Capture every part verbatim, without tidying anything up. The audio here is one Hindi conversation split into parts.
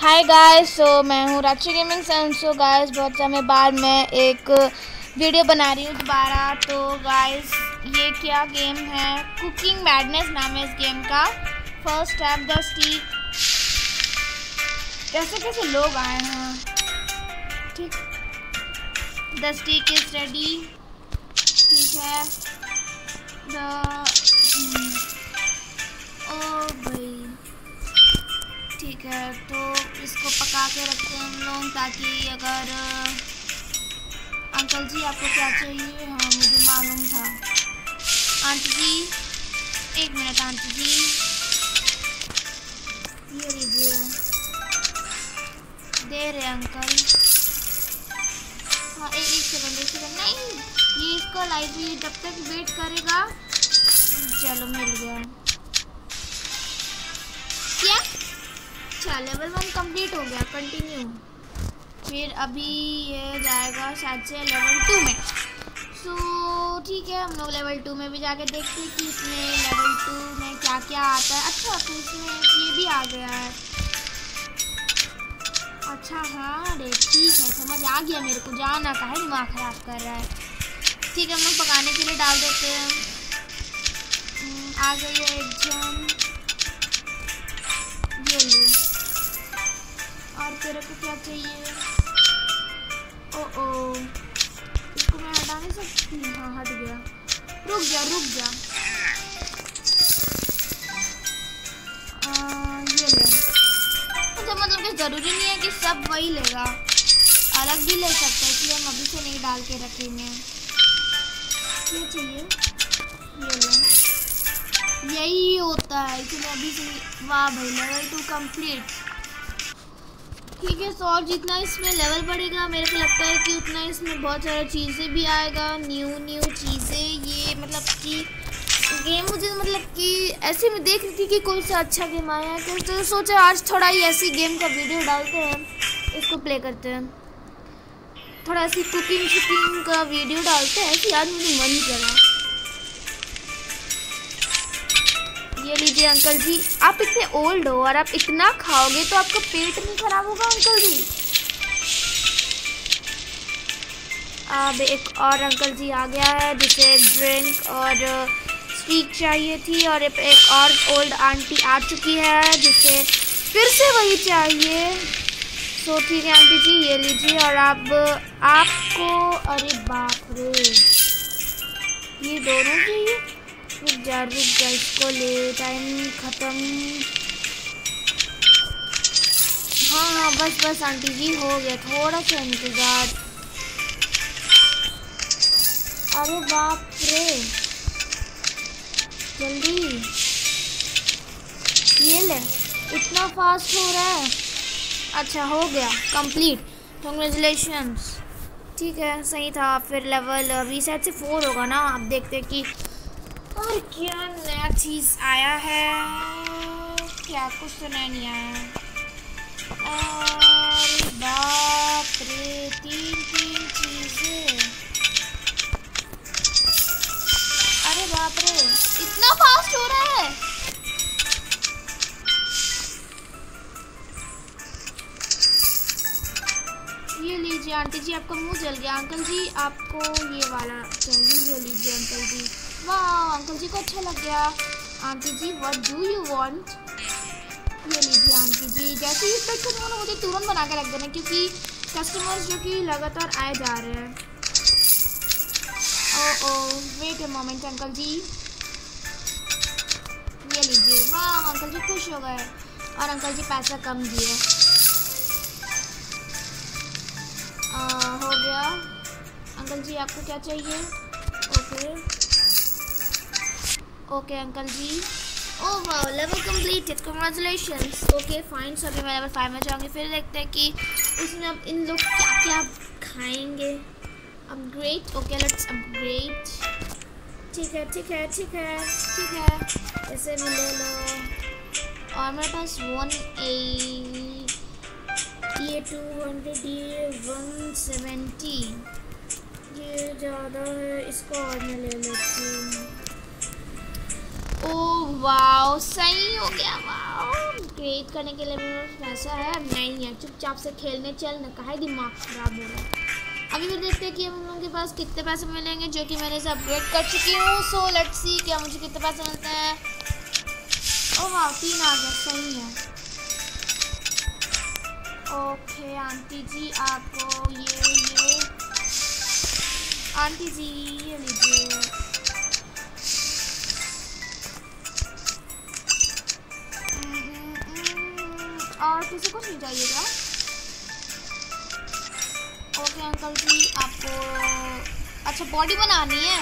हाय गाइस, सो मैं हूँ Rakshi gaming and so guys बहुत समय बाद मैं एक वीडियो बना रही हूँ दोबारा। तो गाइस ये क्या गेम है, कुकिंग मैडनेस नाम है इस गेम का। फर्स्ट स्टेप द स्टिक, कैसे कैसे लोग आए हैं। ठीक, द स्टिक इज रेडी। ठीक है, द ओ भाई ठीक है, तो इसको पका के रखते हैं हम लोग, ताकि अगर अंकल जी आपको क्या चाहिए। हाँ मुझे मालूम था। आंटी जी एक मिनट, आंटी जी ये लीजिए, दे रहे अंकल। हाँ एक एक सेकंड एक सेकंड नहीं, ये इसको लाइब्रेरी जब तक वेट करेगा। चलो मिल गया। क्या? अच्छा लेवल वन कंप्लीट हो गया, कंटिन्यू। फिर अभी ये जाएगा शायद से लेवल टू में। सो ठीक है, हम लोग लेवल टू में भी जाके देखते हैं कि इसमें लेवल टू में क्या क्या आता है। अच्छा तो इसमें ये भी आ गया है। अच्छा हाँ अरे ठीक है, समझ आ गया मेरे को, जाना का है दिमाग ख़राब कर रहा है। ठीक है, हम लोग पकाने के लिए डाल देते हैं। आ गई है एक जन, ये लो। और तेरे को क्या चाहिए? ओ ओ इसको मैं हटा नहीं सकती। हाँ हट गया, रुक जा रुक जा। आ, ये ले। अच्छा मतलब कि ज़रूरी नहीं है कि सब वही लेगा, अलग भी ले सकते हैं, इसलिए हम अभी से नहीं डाल के रखेंगे। क्या चाहिए? ये ले, यही होता है इसलिए अभी से। वाह भाई लेवल टू कंप्लीट। ठीक है, सो और जितना इसमें लेवल बढ़ेगा मेरे को लगता है कि उतना इसमें बहुत सारी चीज़ें भी आएगा, न्यू न्यू चीज़ें। ये मतलब कि गेम मुझे मतलब कि ऐसे में देख रही थी कि कोई सा अच्छा गेम आया है, तो सोचा आज थोड़ा ही ऐसी गेम का वीडियो डालते हैं, इसको प्ले करते हैं। थोड़ा ऐसी कुकिंग शुकिंग का वीडियो डालते हैं, ऐसी आज मुझे मन करा। ये लीजिए अंकल जी, आप इतने ओल्ड हो और आप इतना खाओगे तो आपका पेट नहीं खराब होगा अंकल जी। अब एक और अंकल जी आ गया है जिसे ड्रिंक और स्टीक चाहिए थी, और एक और ओल्ड आंटी आ चुकी है जिसे फिर से वही चाहिए। सो ठीक है आंटी जी ये लीजिए, और अब आपको अरे बाप रे ये दोनों चाहिए। रुक जा रुक जा, इसको ले, टाइम ख़त्म। हाँ हाँ बस बस आंटी जी हो गया, थोड़ा सा इंतज़ार। अरे बाप रे जल्दी, ये ले, इतना फास्ट हो रहा है। अच्छा हो गया कंप्लीट, कांग्रेचुलेशंस। ठीक है सही था। फिर लेवल अभी शायद से फोर होगा ना, आप देखते हैं कि और क्या नया चीज़ आया है। क्या कुछ तो नया नहीं आया है। अरे बाप रे तीन तीन चीज़ें, अरे बाप रे इतना फास्ट हो रहा है। ये लीजिए आंटी जी, आपका मुंह जल गया। अंकल जी आपको ये वाला चाहिए, ये लीजिए अंकल जी। वाह अंकल जी को अच्छा लग गया। Aunty ji what do you want? ये लीजिए आंटी जी, जैसे ही पैक करना हो मुझे तुरंत बना के रख देना, क्योंकि कस्टमर्स जो कि लगातार आए जा रहे हैं। Oh oh wait a moment uncle ji, ये लीजिए। वाह अंकल जी खुश हो गए, और अंकल जी पैसा कम दिए। हो गया। अंकल जी आपको क्या चाहिए? Okay okay uncle ji. Oh वाह level completed, congratulations. Okay fine, so अभी मैं लेवल फाइव में जाऊँगी। फिर देखते हैं कि उसमें अब इन लोग क्या क्या खाएंगे। Upgrade, okay let's upgrade. ठीक है ठीक है ठीक है ठीक है, इसे भी ले लो। और मेरे पास वन ए ये टू हंड्रेड, ये वन सेवेंटी, ये ज़्यादा है, इसको और मैं ले लेती हूँ। ओह वाओ सही हो गया। वाओ क्रिएट करने के लिए मेरे पास पैसा है नहीं है, चुपचाप से खेलने चल न, काहे दिमाग खराब हो रहा है। अभी फिर देखते हैं कि हम लोगों के पास कितने पैसे मिलेंगे, जो कि मैंने इसे अपग्रेड कर चुकी हूँ। सो लेट्स सी क्या मुझे कितने पैसे मिलते हैं। ओह वाह, तीन आ गया, सही है। ओके आंटी जी आपको ये ये आंटी जी ये लीजिए। और किसी कुछ नहीं चाहिए क्या? ओके अंकल जी आपको अच्छा बॉडी बनानी है,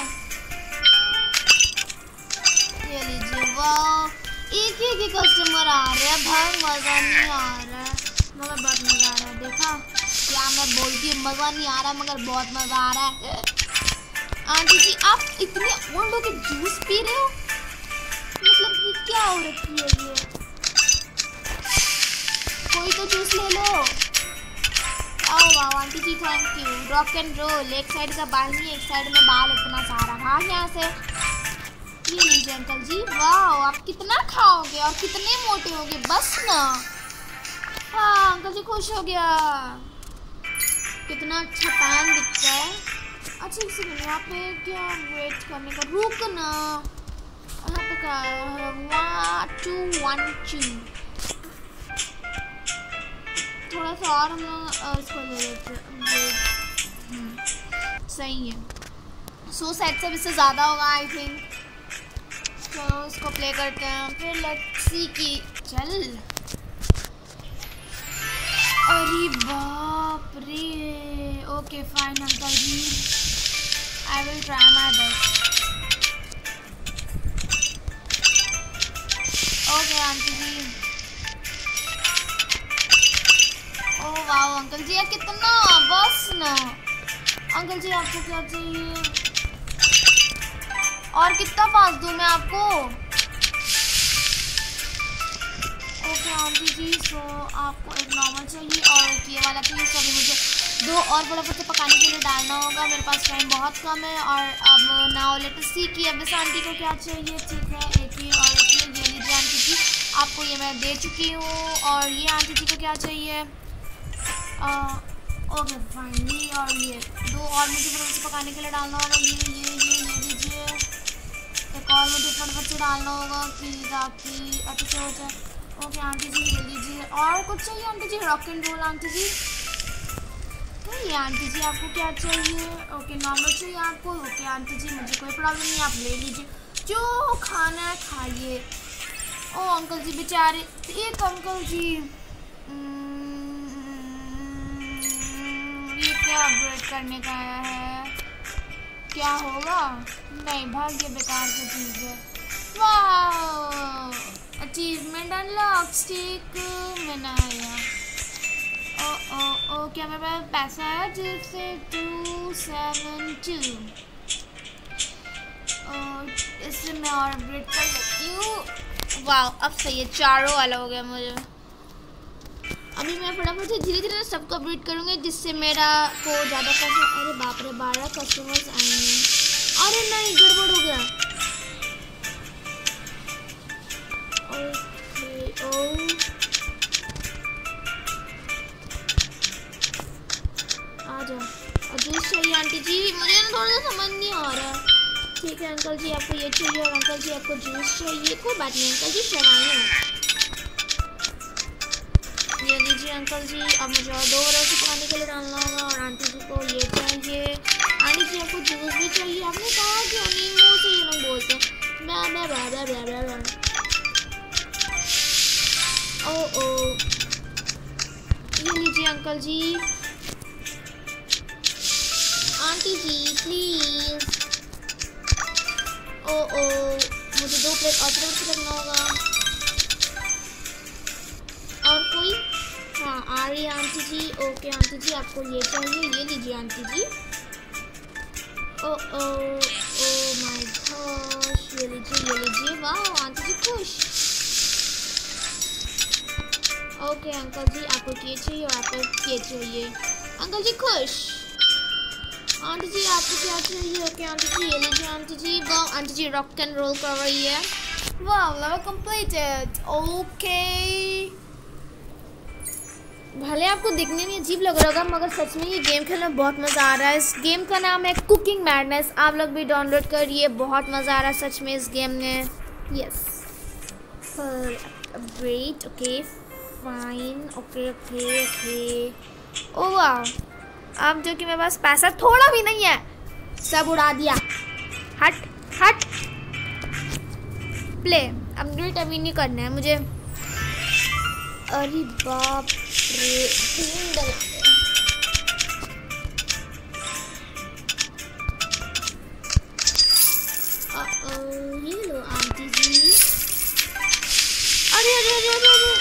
ये लीजिए। वाह, एक एक ही कस्टमर आ रहे हैं भाई, मज़ा नहीं आ रहा है मगर बहुत मज़ा आ रहा है। देखा क्या मैं बोलती हूँ, मज़ा नहीं आ रहा मगर बहुत मज़ा आ रहा है। आंटी जी आप इतने ओल्ड होके जूस पी रहे हो, मतलब ये क्या हो रखी है ये? कोई तो जूस ले लो। आओ वाह aunty ji thank you. Rock and roll, एक साइड का बाल नहीं एक साइड में बाल, इतना सारा भाग यहाँ से। ये लीजिए अंकल जी। वाह आप कितना खाओगे और कितने मोटे होगे, बस ना। हाँ अंकल जी खुश हो गया, कितना अच्छा पैन दिखता है। अच्छा एक सेकंड, यहाँ पे क्या वेट करने का, रुकना यहाँ पे क्या है, वन टू वन टू, थोड़ा सा और हम लोग इसको ले लेते हैं, सही है। सो सेट से इससे ज़्यादा होगा आई थिंक। चलो इसको प्ले करते हैं फिर, लेट्स सी की चल। अरे बाप रे, okay fine uncle ji, I will try my best. Okay aunty ji. Oh वाह अंकल जी कितना, बस ना। अंकल जी आपको क्या चाहिए और कितना पास दूँ मैं आपको? ओके आंटी जी, सो आपको एक नॉर्मल चाहिए और एक ये वाला चाहिए। सो अभी मुझे दो और फटाफट से पकाने के लिए डालना होगा, मेरे पास टाइम बहुत कम है। और अब नाउ लेट्स सी कि अब इस आंटी को क्या चाहिए। ठीक है एक ही और एक ये लीजिए आंटी जी, आपको ये मैं दे चुकी हूँ। और ये आंटी जी को क्या चाहिए, ओके फाइनली। और ये दो और मुझे फटाफट से पकाने के लिए डालना होगा, ये ये ये ये लीजिए। एक और मुझे फटाफट से डालना होगा कि ताकि अच्छे से हो जाए। ओके आंटी जी ये लीजिए। और कुछ चाहिए aunty ji? Rock and roll aunty ji. तो ये आंटी जी आपको क्या चाहिए? ओके नॉर्मल चाहिए आपको। ओके आंटी जी मुझे कोई प्रॉब्लम नहीं, आप ले लीजिए जो खाना है खाइए। ओ अंकल जी बेचारे, एक अंकल जी ये क्या अपग्रेड करने का आया है, क्या होगा? नहीं भाग्य बेकार की चीज़ है। वाह अचीवमेंट अनलॉक, स्टिक बनाया। ओ ओ ओ क्या मेरे पास पैसा है जिससे टू सेवन टू, इससे मैं और अपग्रेड कर सकती हूँ। वाह अब सही है, चारों वाला हो गया मुझे। अभी मैं फटाफट से धीरे धीरे सबको अपडेट करूँगी जिससे मेरा को ज़्यादा कस्टमर, अरे बाप रे बारह कस्टमर्स आएंगे। अरे नहीं गड़बड़ हो गया। ओके ओ आ जाओ। और जूस चाहिए आंटी जी, मुझे ना थोड़ा सा समझ नहीं आ रहा। ठीक है अंकल जी आपको ये चाहिए और अंकल जी आपको जूस चाहिए, कोई बात नहीं अंकल जी शर्माइए। ये लीजिए अंकल जी, अब मुझे और दो रोटी पकाने के लिए डालना होगा। और आंटी जी को ये चाहिए। आंटी जी आपको जूस भी चाहिए, आपने कहा क्यों नहीं, मुँह से ये लोग बोलते हैं मैं मैं ब्रा ब्रा ब्रा ब्रा ब्रा। ओ ओ ये लीजिए uncle ji. Aunty ji please. Oh oh मुझे दो प्लेट और प्लेट रखना होगा। और कोई? हाँ आ रही है aunty ji. Okay aunty ji आपको ये चाहिए, ये लीजिए aunty ji. Oh oh oh my gosh, ये लीजिए ये लीजिए। वाह आंटी जी खुश। ओके अंकल जी आपको ये चाहिए और आपको ये चाहिए। अंकल जी खुश। आंटी जी आपको क्या चाहिए? ओके आंटी जी ये लीजिए आंटी जी। वाह aunty ji rock and roll कर रही है। वाह लेवल कंप्लीटेड। ओके भले आपको दिखने में अजीब लग रहा होगा मगर सच में ये गेम खेलने में बहुत मज़ा आ रहा है। इस गेम का नाम है कुकिंग मैडनेस। आप लोग भी डाउनलोड करिए, बहुत मज़ा आ रहा है सच में इस गेम में। Yes wait okay fine okay okay okay. Oh वाह, अब जो कि मेरे पास पैसा थोड़ा भी नहीं है, सब उड़ा दिया। हट हट प्ले। अपग्रेड अभी नहीं करना है मुझे। अरे बाप रे, तीन डला ये लो आंटी जी। अरे अरे अरे अरे अरे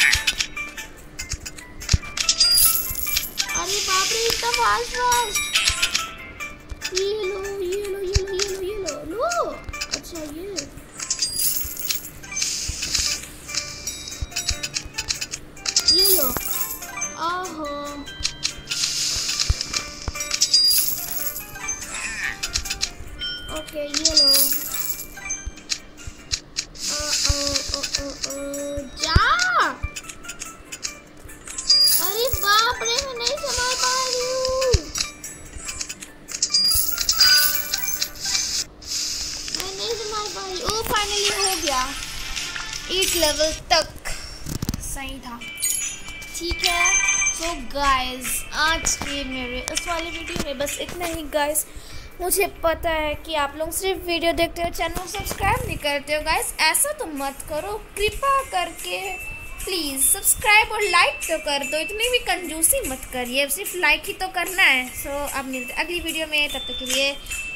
अरे बाप रे, इतना फास्ट फास्ट। ये लो ये लो ये लो ये लो ये लो लो। अच्छा ये ये लो। आहो ओके ये लो। ओ ओ ओ ओ ओ जा। अरे बाप रे, मैं नहीं संभाल पा रही हूँ, मैं नहीं संभाल पा रही। ओ फाइनली हो गया, एक लेवल तक सही था। ठीक है सो गाइस, आज के मेरे इस वाले वीडियो में बस इतना ही गाइस। मुझे पता है कि आप लोग सिर्फ वीडियो देखते हो, चैनल सब्सक्राइब नहीं करते हो गाइस। ऐसा तो मत करो, कृपा करके प्लीज़ सब्सक्राइब और लाइक तो कर दो। इतनी भी कंजूसी मत करिए, सिर्फ लाइक ही तो करना है। सो अब मिलते अगली वीडियो में, तब तक के लिए